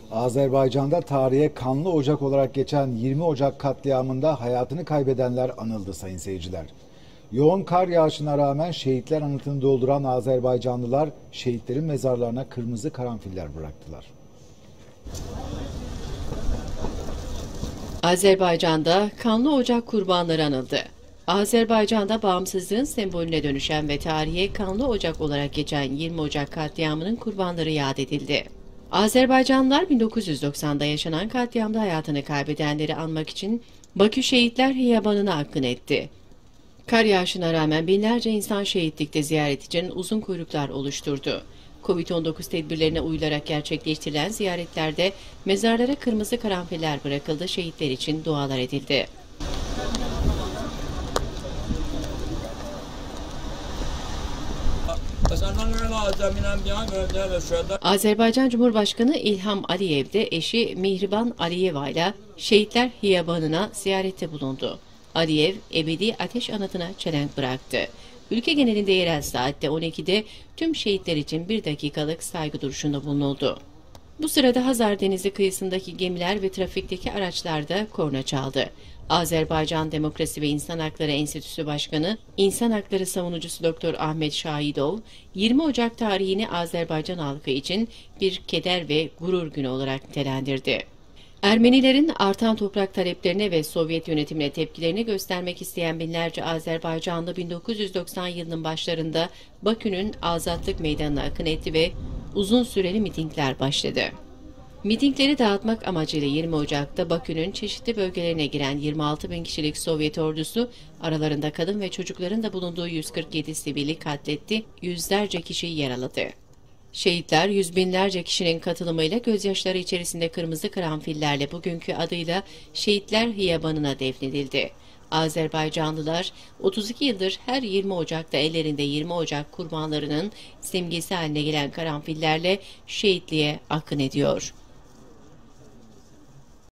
Azerbaycan'da tarihe kanlı Ocak olarak geçen 20 Ocak katliamında hayatını kaybedenler anıldı sayın seyirciler. Yoğun kar yağışına rağmen şehitler anıtını dolduran Azerbaycanlılar şehitlerin mezarlarına kırmızı karanfiller bıraktılar. Azerbaycan'da kanlı Ocak kurbanları anıldı. Azerbaycan'da bağımsızlığın sembolüne dönüşen ve tarihe kanlı Ocak olarak geçen 20 Ocak katliamının kurbanları yad edildi. Azerbaycanlılar 1990'da yaşanan katliamda hayatını kaybedenleri anmak için Bakü Şehitler Hiyabanı'na akın etti. Kar yağışına rağmen binlerce insan şehitlikte ziyaret için uzun kuyruklar oluşturdu. Covid-19 tedbirlerine uyularak gerçekleştirilen ziyaretlerde mezarlara kırmızı karanfiller bırakıldı, şehitler için dualar edildi. Azerbaycan Cumhurbaşkanı İlham Aliyev de eşi Mihriban Aliyeva ile Şehitler Hiyabanı'na ziyarette bulundu. Aliyev, ebedi ateş anıtına çelenk bıraktı. Ülke genelinde yerel saatte 12'de tüm şehitler için 1 dakikalık saygı duruşunda bulunuldu. Bu sırada Hazar Denizi kıyısındaki gemiler ve trafikteki araçlarda korna çaldı. Azerbaycan Demokrasi ve İnsan Hakları Enstitüsü Başkanı, İnsan Hakları Savunucusu Dr. Ahmet Şahidov, 20 Ocak tarihini Azerbaycan halkı için bir keder ve gurur günü olarak nitelendirdi. Ermenilerin artan toprak taleplerine ve Sovyet yönetimine tepkilerini göstermek isteyen binlerce Azerbaycanlı 1990 yılının başlarında Bakü'nün Azatlık Meydanı'na akın etti ve uzun süreli mitingler başladı. Mitingleri dağıtmak amacıyla 20 Ocak'ta Bakü'nün çeşitli bölgelerine giren 26 bin kişilik Sovyet ordusu, aralarında kadın ve çocukların da bulunduğu 147 sivili katletti, yüzlerce kişiyi yaraladı. Şehitler yüz binlerce kişinin katılımıyla gözyaşları içerisinde kırmızı karanfillerle bugünkü adıyla Şehitler Hiyabanı'na defnedildi. Azerbaycanlılar 32 yıldır her 20 Ocak'ta ellerinde 20 Ocak kurbanlarının simgesi haline gelen karanfillerle şehitliğe akın ediyor.